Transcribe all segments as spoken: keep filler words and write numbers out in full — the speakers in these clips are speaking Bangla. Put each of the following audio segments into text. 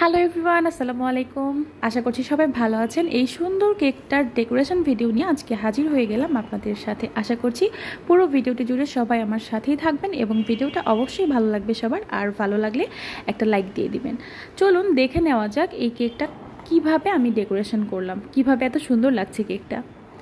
হ্যালো এভরিওয়ান, আসসালামু আলাইকুম। আশা করছি সবাই ভালো আছেন। এই সুন্দর কেকটার ডেকোরেশন ভিডিও নিয়ে আজকে হাজির হয়ে গেলাম আপনাদের সাথে। আশা করছি পুরো ভিডিওটি জুড়ে সবাই আমার সাথেই থাকবেন এবং ভিডিওটা অবশ্যই ভালো লাগবে সবার। আর ভালো লাগলে একটা লাইক দিয়ে দিবেন। চলুন দেখে নেওয়া যাক এই কেকটা কিভাবে আমি ডেকোরেশন করলাম, কিভাবে এত সুন্দর লাগছে কেকটা।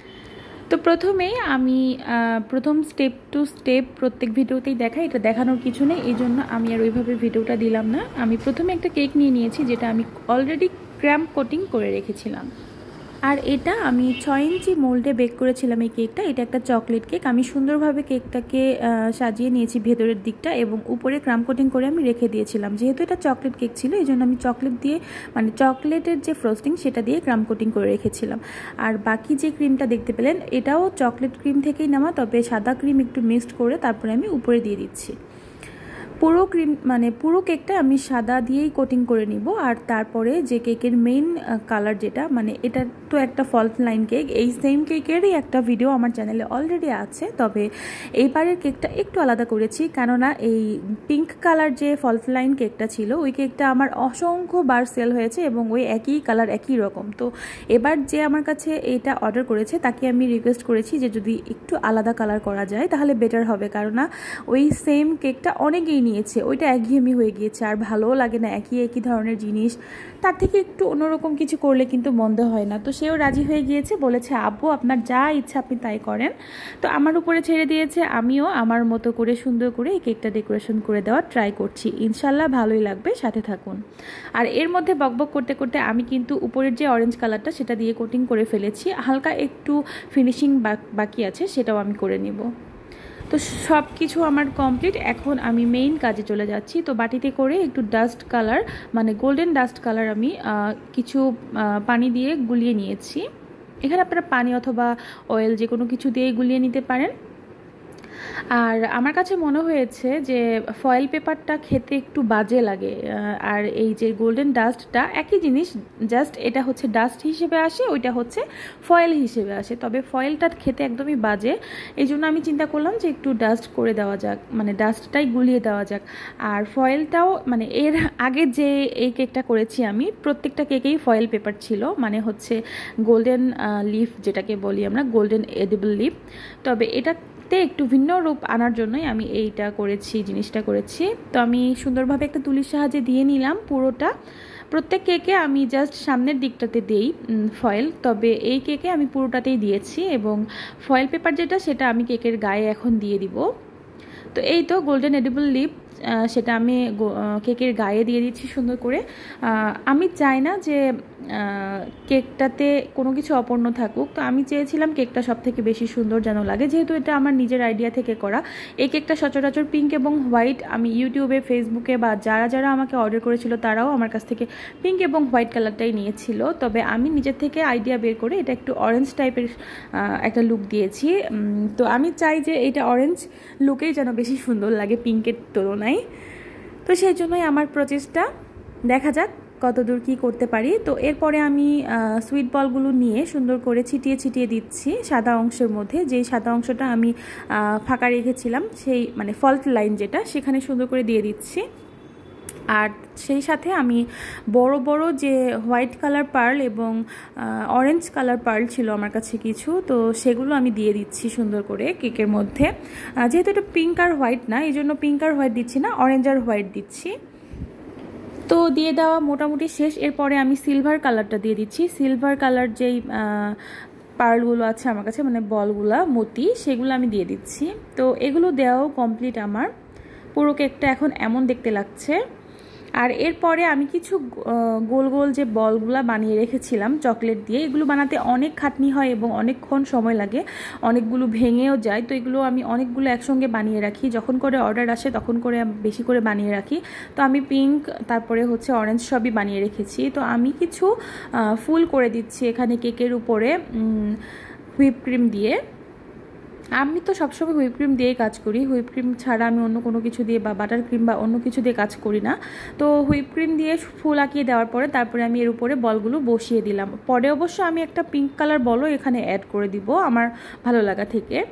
তো প্রথমেই আমি প্রথম স্টেপ টু স্টেপ প্রত্যেক ভিডিওতেই দেখাই, এটা দেখানোর কিছু নেই, এই জন্য আমি আর ওইভাবে ভিডিওটা দিলাম না। আমি প্রথমে একটা কেক নিয়ে নিয়েছি যেটা আমি অলরেডি ক্র্যাম্প কোটিং করে রেখেছিলাম। আর এটা আমি ছয় ইঞ্চি মোল্ডে বেক করেছিলাম এই কেকটা। এটা একটা চকলেট কেক। আমি সুন্দরভাবে কেকটাকে সাজিয়ে নিয়েছি ভেতরের দিকটা এবং উপরে ক্রাম কোটিং করে আমি রেখে দিয়েছিলাম। যেহেতু এটা চকলেট কেক ছিল এই জন্য আমি চকলেট দিয়ে মানে চকলেটের যে ফ্রস্টিং সেটা দিয়ে ক্রাম কোটিং করে রেখেছিলাম। আর বাকি যে ক্রিমটা দেখতে পেলেন এটাও চকলেট ক্রিম থেকেই নেওয়া, তবে সাদা ক্রিম একটু মিক্সড করে তারপরে আমি উপরে দিয়ে দিচ্ছি। পুরো ক্রিম মানে পুরো কেকটা আমি সাদা দিয়েই কোটিং করে নিব। আর তারপরে যে কেকের মেইন কালার যেটা মানে এটা তো একটা ফল্ট লাইন কেক, এই সেম কেকেরই একটা ভিডিও আমার চ্যানেলে অলরেডি আছে, তবে এইবারের কেকটা একটু আলাদা করেছি কেননা এই পিঙ্ক কালার যে ফল্ট লাইন কেকটা ছিল ওই কেকটা আমার অসংখ্য বার সেল হয়েছে এবং ওই একই কালার একই রকম। তো এবার যে আমার কাছে এইটা অর্ডার করেছে তাকে আমি রিকোয়েস্ট করেছি যে যদি একটু আলাদা কালার করা যায় তাহলে বেটার হবে, কেননা ওই সেম কেকটা অনেকেই নিয়েছে, ওইটা একঘেয়েমি হয়ে গিয়েছে আর ভালোও লাগে না একই একই ধরনের জিনিস। তার থেকে একটু অন্যরকম কিছু করলে কিন্তু মন্দ হয় না। তো সেও রাজি হয়ে গিয়েছে, বলেছে আব্বু আপনার যা ইচ্ছা আপনি তাই করেন। তো আমার উপরে ছেড়ে দিয়েছে, আমিও আমার মতো করে সুন্দর করে এই কেকটা ডেকোরেশন করে দেওয়ার ট্রাই করছি। ইনশাল্লাহ ভালোই লাগবে, সাথে থাকুন। আর এর মধ্যে বকবক করতে করতে আমি কিন্তু উপরের যে অরেঞ্জ কালারটা সেটা দিয়ে কোটিং করে ফেলেছি, হালকা একটু ফিনিশিং বাকি আছে সেটাও আমি করে নিব। তো সব কিছু আমার কমপ্লিট। এখন আমি মেইন কাজে চলে যাচ্ছি। তো বাটিতে করে একটু ডাস্ট কালার মানে গোল্ডেন ডাস্ট কালার আমি কিছু পানি দিয়ে গুলিয়ে নিয়েছি। এখানে আপনারা পানি অথবা অয়েল যে কোনো কিছু দিয়ে গুলিয়ে নিতে পারেন। আর আমার কাছে মনে হয়েছে যে ফয়েল পেপারটা খেতে একটু বাজে লাগে, আর এই যে গোল্ডেন ডাস্টটা একই জিনিস, জাস্ট এটা হচ্ছে ডাস্ট হিসেবে আসে, ওইটা হচ্ছে ফয়েল হিসেবে আসে, তবে ফয়েলটা খেতে একদমই বাজে। এই জন্য আমি চিন্তা করলাম যে একটু ডাস্ট করে দেওয়া যাক, মানে ডাস্টটাই গুলিয়ে দেওয়া যাক। আর ফয়েলটাও মানে এর আগে যে এই কেকটা করেছি আমি প্রত্যেকটা কেকেই ফয়েল পেপার ছিল, মানে হচ্ছে গোল্ডেন লিফ যেটাকে বলি আমরা, গোল্ডেন এডিবল লিফ। তবে এটা একটু ভিন্ন রূপ আনার জন্যই আমি এইটা করেছি, জিনিসটা করেছি। তো আমি সুন্দরভাবে একটা তুলির সাহায্যে দিয়ে নিলাম পুরোটা। প্রত্যেক কেকে আমি জাস্ট সামনের দিকটাতে দেই ফয়েল, তবে এই কেকে আমি পুরোটাতেই দিয়েছি এবং ফয়েল পেপার যেটা সেটা আমি কেকের গায়ে এখন দিয়ে দিব। তো এই তো গোল্ডেন এডিবল লিপ সেটা আমি কেকের গায়ে দিয়ে দিচ্ছি সুন্দর করে। আমি চাই না যে কেকটাতে কোনো কিছু অপূর্ণ থাকুক, তো আমি চেয়েছিলাম কেকটা সব থেকে বেশি সুন্দর যেন লাগে, যেহেতু এটা আমার নিজের আইডিয়া থেকে করা। এই কেকটা সচরাচর পিঙ্ক এবং হোয়াইট, আমি ইউটিউবে ফেসবুকে বা যারা যারা আমাকে অর্ডার করেছিল তারাও আমার কাছ থেকে পিঙ্ক এবং হোয়াইট কালারটাই নিয়েছিল, তবে আমি নিজের থেকে আইডিয়া বের করে এটা একটু অরেঞ্জ টাইপের একটা লুক দিয়েছি। তো আমি চাই যে এটা অরেঞ্জ লুকেই যেন বেশি সুন্দর লাগে পিঙ্কের তুলনায়। তো সেই জন্যই আমার প্রচেষ্টা, দেখা যাক কতদূর কি করতে পারি। তো এরপরে আমি সুইট বলগুলো নিয়ে সুন্দর করে ছিটিয়ে ছিটিয়ে দিচ্ছি সাদা অংশের মধ্যে, যেই সাদা অংশটা আমি ফাঁকা রেখেছিলাম সেই মানে ফল্ট লাইন যেটা, সেখানে সুন্দর করে দিয়ে দিচ্ছি। আর সেই সাথে আমি বড় বড় যে হোয়াইট কালার পার্ল এবং অরেঞ্জ কালার পার্ল ছিল আমার কাছে কিছু, তো সেগুলো আমি দিয়ে দিচ্ছি সুন্দর করে কেকের মধ্যে। যেহেতু এটা পিঙ্ক আর হোয়াইট না এই জন্য পিঙ্ক আর হোয়াইট দিচ্ছি না, অরেঞ্জ আর হোয়াইট দিচ্ছি। তো দিয়ে দেওয়া মোটামুটি শেষ। এরপরে আমি সিলভার কালারটা দিয়ে দিচ্ছি। সিলভার কালার যেই পার্লগুলো আছে আমার কাছে মানে বলগুলা মতি, সেগুলো আমি দিয়ে দিচ্ছি। তো এগুলো দেওয়াও কমপ্লিট আমার। পুরো কেকটা এখন এমন দেখতে লাগছে। আর এরপরে আমি কিছু গোল গোল যে বলগুলা বানিয়ে রেখেছিলাম চকলেট দিয়ে, এগুলো বানাতে অনেক খাটনি হয় এবং অনেকক্ষণ সময় লাগে, অনেকগুলো ভেঙেও যায়। তো এগুলো আমি অনেকগুলো একসঙ্গে বানিয়ে রাখি, যখন করে অর্ডার আসে তখন করে বেশি করে বানিয়ে রাখি। তো আমি পিঙ্ক তারপরে হচ্ছে অরেঞ্জ সবই বানিয়ে রেখেছি। তো আমি কিছু ফুল করে দিচ্ছি এখানে কেকের উপরে হুইপ ক্রিম দিয়ে। আমি তো সবসময় হুইপ ক্রিম দিয়েই কাজ করি, হুইপ ক্রিম ছাড়া আমি অন্য কোনো কিছু দিয়ে বা বাটার ক্রিম বা অন্য কিছু দিয়ে কাজ করি না। তো হুইপ ক্রিম দিয়ে ফুল আঁকিয়ে দেওয়ার পরে তারপরে আমি এর উপরে বলগুলো বসিয়ে দিলাম। পরে অবশ্য আমি একটা পিঙ্ক কালার বলও এখানে অ্যাড করে দিব আমার ভালো লাগা থেকে।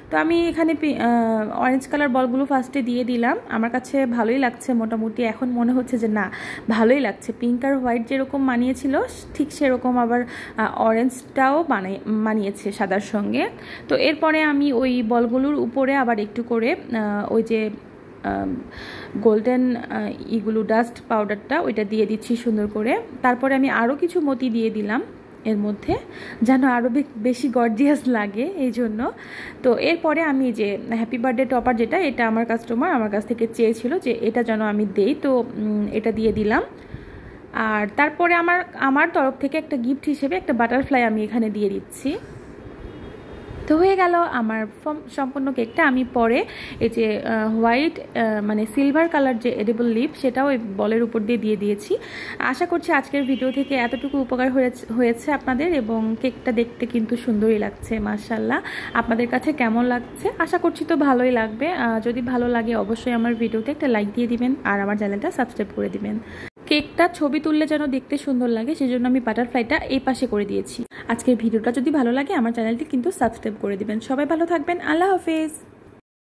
তো আমি এখানে অরেঞ্জ কালার বলগুলো ফার্স্টে দিয়ে দিলাম। আমার কাছে ভালোই লাগছে মোটামুটি, এখন মনে হচ্ছে যে না ভালোই লাগছে। পিঙ্ক আর হোয়াইট যেরকম মানিয়েছিল ঠিক সেরকম আবার অরেঞ্জটাও বানাই মানিয়েছে সাদার সঙ্গে। তো এরপরে আমি ওই বলগুলোর উপরে আবার একটু করে ওই যে গোল্ডেন ইগুলো ডাস্ট পাউডারটা ওইটা দিয়ে দিচ্ছি সুন্দর করে। তারপরে আমি আরও কিছু মতি দিয়ে দিলাম এর মধ্যে, যেন আরও বেশি গর্জিয়াস লাগে এই জন্য। তো এরপরে আমি যে হ্যাপি বার্থডে টপার যেটা, এটা আমার কাস্টমার আমার কাছ থেকে চেয়েছিল যে এটা যেন আমি দেই, তো এটা দিয়ে দিলাম। আর তারপরে আমার আমার তরফ থেকে একটা গিফট হিসেবে একটা বাটারফ্লাই আমি এখানে দিয়ে দিচ্ছি। তো হয়ে গেল আমার সম্পূর্ণ কেকটা। আমি পরে এই যে হোয়াইট মানে সিলভার কালার যে এডিবল লিপ সেটাও ওই বলের উপর দিয়ে দিয়ে দিয়েছি। আশা করছি আজকের ভিডিও থেকে এতটুকু উপকার হয়েছে আপনাদের, এবং কেকটা দেখতে কিন্তু সুন্দরই লাগছে মাশাআল্লাহ। আপনাদের কাছে কেমন লাগছে? আশা করছি তো ভালোই লাগবে। যদি ভালো লাগে অবশ্যই আমার ভিডিওতে একটা লাইক দিয়ে দিবেন আর আমার চ্যানেলটা সাবস্ক্রাইব করে দিবেন। কেকটা ছবি তুললে যেন দেখতে সুন্দর লাগে সেজন্য আমি বাটারফ্লাইটা এই পাশে করে দিয়েছি। আজকের ভিডিওটা যদি ভালো লাগে আমার চ্যানেলটি কিন্তু সাবস্ক্রাইব করে দিবেন। সবাই ভালো থাকবেন, আল্লাহ হাফেজ।